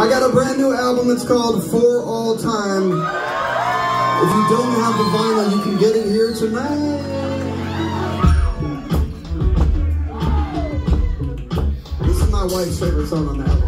I got a brand new album, it's called For All Time. If you don't have the vinyl, you can get it here tonight. This is my wife's favorite song on the album.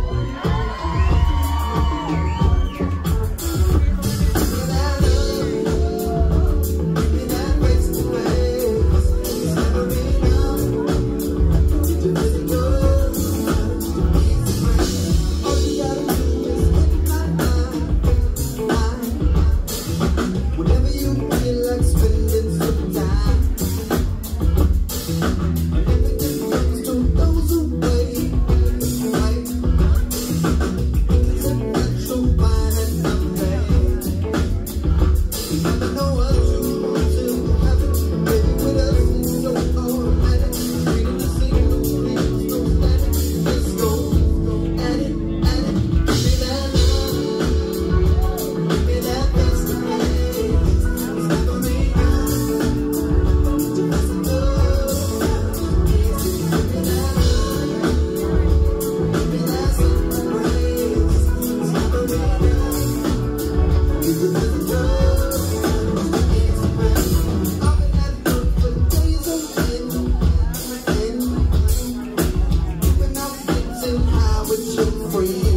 Free.